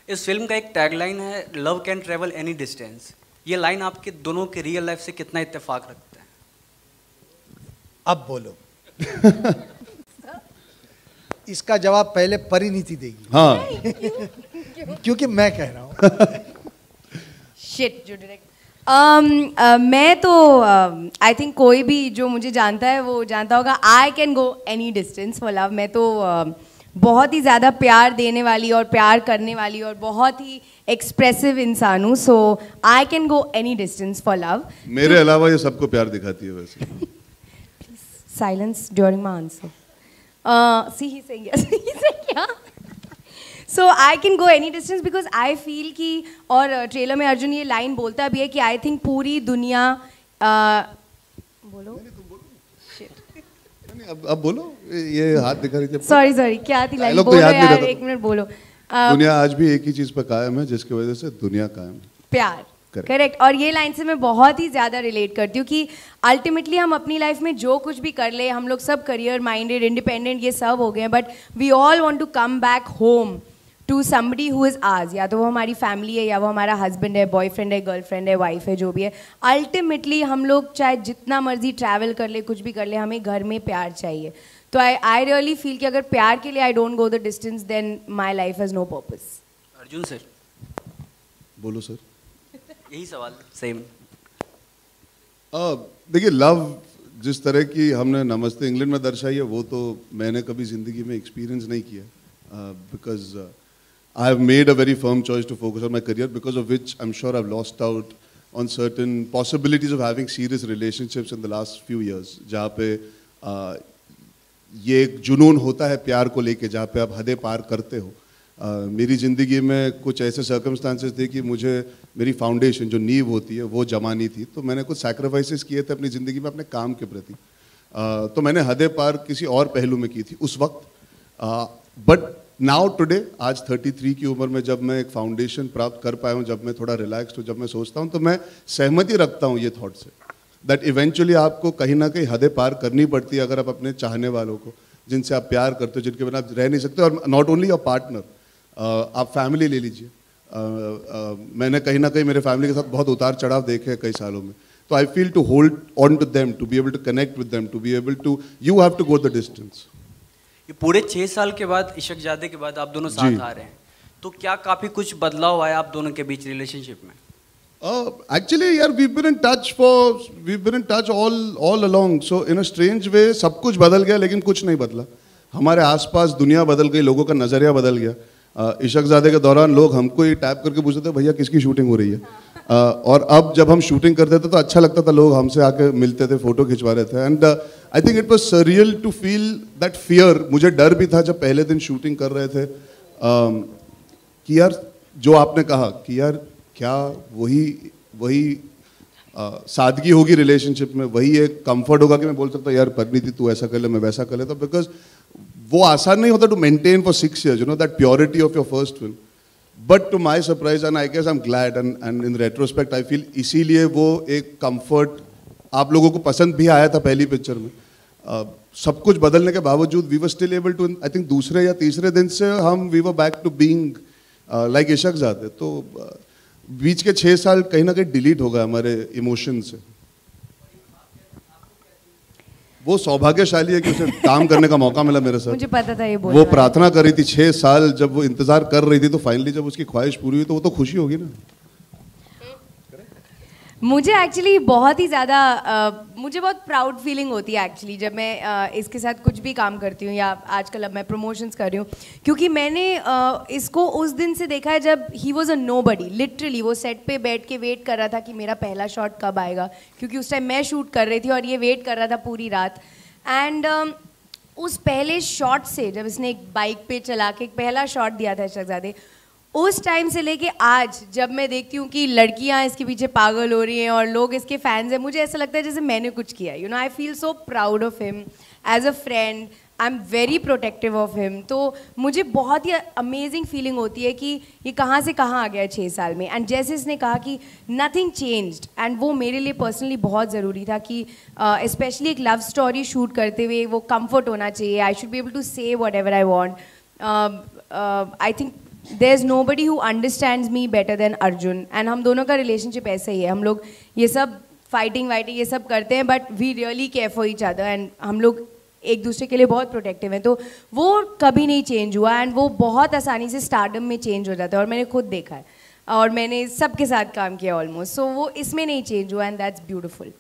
इस फिल्म का एक टैगलाइन है love can travel any distance. ये लाइन आपके दोनों के रियल लाइफ से कितना इत्तेफाक रखता है? अब बोलो। इसका जवाब पहले परिणीति देगी। हाँ क्योंकि मैं कह रहा हूँ। शिट जो डायरेक्ट मैं तो आई थिंक कोई भी जो मुझे जानता है वो जानता होगा, I can go any distance for love. मैं तो बहुत ही ज़्यादा प्यार देने वाली और प्यार करने वाली और बहुत ही एक्सप्रेसिव इंसान हूँ। So I can go any distance for love. मेरे अलावा ये सबको प्यार दिखाती है वैसे। Silence during my answer. See he saying yes, he saying yeah. So I can go any distance because I feel कि, और ट्रेलर में अर्जुन ये लाइन बोलता भी है कि आई थिंक पूरी दुनिया बोलो अब बोलो, ये हाथ दिखा रही थी। सॉरी क्या थी लाइन? डायलॉग तो बोलो याद नहीं यार, रहता। एक मिनट बोलो। दुनिया आज भी एक ही चीज पर कायम है जिसकी वजह से दुनिया कायम है, प्यार। Correct. करेक्ट। और ये लाइन से मैं बहुत ही ज़्यादा रिलेट करती हूँ कि अल्टीमेटली हम अपनी लाइफ में जो कुछ भी कर ले, हम लोग सब करियर माइंडेड, इंडिपेंडेंट, ये सब हो गए हैं, but we all want to come back home to somebody who is ours. या तो वो हमारी फैमिली है, या वो हमारा हस्बैंड है, बॉयफ्रेंड है, गर्लफ्रेंड है, वाइफ है, जो भी है। अल्टीमेटली हम लोग चाहे जितना मर्जी ट्रैवल कर ले, कुछ भी कर ले, हमें घर में प्यार चाहिए। तो आई रियली फील कि अगर प्यार के लिए I don't go the distance, then my life has no purpose. Arjun sir बोलो सर। यही सवाल सेम। देखिए, लव जिस तरह की हमने नमस्ते इंग्लैंड में दर्शाई है, वो तो मैंने कभी जिंदगी में एक्सपीरियंस नहीं किया, because I have made a very firm choice to focus on my career, because of which I am sure I have lost out on certain possibilities of having serious relationships in the last few years, जहाँ पे ये एक जुनून होता है प्यार को लेके, जहाँ पे आप हदें पार करते हो। मेरी ज़िंदगी में कुछ ऐसे सर्कमस्टांसेस थे कि मुझे मेरी फाउंडेशन जो नींव होती है वो जमानी थी, तो मैंने कुछ सैक्रिफाइसेस किए थे अपनी ज़िंदगी में अपने काम के प्रति। तो मैंने हदें पार किसी और पहलू में की थी उस वक्त, बट नाउ टुडे, आज 33 की उम्र में जब मैं एक फाउंडेशन प्राप्त कर पाया हूँ, जब मैं थोड़ा रिलैक्स्ड हूँ, जब मैं सोचता हूँ, तो मैं सहमति रखता हूँ ये थॉट से दैट इवेंचुअली आपको कहीं ना कहीं हदें पार करनी पड़ती है अगर आप अपने चाहने वालों को, जिनसे आप प्यार करते हो, जिनके बिना आप रह नहीं सकते, और नॉट ओनली योर पार्टनर, आप फैमिली ले लीजिए। मैंने कहीं ना कहीं मेरे फैमिली के साथ बहुत उतार चढ़ाव देखे हैं कई सालों में, तो I feel to hold on to them, to be able to connect with them, to be able to, you have to go the distance. ये पूरे 6 साल के बाद, इशकजादे के बाद आप दोनों साथ आ रहे हैं, तो क्या काफ़ी कुछ बदलाव आया आप दोनों के बीच रिलेशनशिप में? Actually, यार, we've been in touch all along. So in a strange way, सब कुछ बदल गया लेकिन कुछ नहीं बदला। हमारे आसपास दुनिया बदल गई, लोगों का नज़रिया बदल गया। इशकजादे के दौरान लोग हमको ही टैप करके पूछते थे, भैया किसकी शूटिंग हो रही है? और अब जब हम शूटिंग करते थे तो अच्छा लगता था, लोग हमसे आके मिलते थे, फोटो खिंचवा रहे थे, and I think it was surreal to feel that fear. मुझे डर भी था जब पहले दिन शूटिंग कर रहे थे, कि यार जो आपने कहा कि यार क्या वही सादगी होगी रिलेशनशिप में, वही एक कंफर्ट होगा कि मैं बोल सकता हूँ यार परिणीति तू ऐसा कर ले, मैं वैसा कर लेता, बिकॉज वो आसान नहीं होता to maintain for 6 years, you know, that purity of your first film. But to my surprise and I guess I am glad and in retrospect I feel इसीलिए वो एक कंफर्ट आप लोगों को पसंद भी आया था पहली पिक्चर में। सब कुछ बदलने के बावजूद we were still able to, I think दूसरे या तीसरे दिन से हम we were back to being like Ishaqzaade. तो बीच के 6 साल कहीं ना कहीं डिलीट हो गए हमारे इमोशन से। वो सौभाग्यशाली है कि उसे काम करने का मौका मिला मेरे साथ। मुझे पता था ये बोलने वो वाला। प्रार्थना कर रही थी 6 साल, जब वो इंतजार कर रही थी, तो फाइनली जब उसकी ख्वाहिश पूरी हुई तो वो तो खुशी होगी ना। मुझे एक्चुअली बहुत ही ज़्यादा मुझे बहुत प्राउड फीलिंग होती है एक्चुअली जब मैं इसके साथ कुछ भी काम करती हूँ, या आजकल अब मैं प्रमोशंस कर रही हूँ, क्योंकि मैंने इसको उस दिन से देखा है जब he was a nobody. Literally वो सेट पे बैठ के वेट कर रहा था कि मेरा पहला शॉट कब आएगा, क्योंकि उस टाइम मैं शूट कर रही थी और ये वेट कर रहा था पूरी रात। एंड उस पहले शॉट से, जब इसने एक बाइक पे चला के एक पहला शॉट दिया था इशकजादे, उस टाइम से लेके आज जब मैं देखती हूँ कि लड़कियाँ इसके पीछे पागल हो रही हैं और लोग इसके फैंस हैं, मुझे ऐसा लगता है जैसे मैंने कुछ किया। You know, I feel so proud of him as a friend, I am very protective of him. तो मुझे बहुत ही अमेजिंग फीलिंग होती है कि ये कहाँ से कहाँ आ गया 6 साल में। एंड जैसे इसने कहा कि नथिंग चेंज्ड, एंड वो मेरे लिए पर्सनली बहुत ज़रूरी था कि स्पेशली एक लव स्टोरी शूट करते हुए वो कंफर्ट होना चाहिए। I should be able to say whatever I want. I think there is nobody who understands me better than Arjun, and हम दोनों का रिलेशनशिप ऐसा ही है. हम लोग ये सब फाइटिंग वाइटिंग ये सब करते हैं, but we really care for each other, and हम लोग एक दूसरे के लिए बहुत प्रोटेक्टिव हैं. तो वो कभी नहीं चेंज हुआ, एंड वो बहुत आसानी से स्टारडम में चेंज हो जाता है, और मैंने खुद देखा है, और मैंने सबके साथ काम किया ऑलमोस्ट. सो वो इसमें नहीं चेंज हुआ, एंड दैट्स ब्यूटिफुल.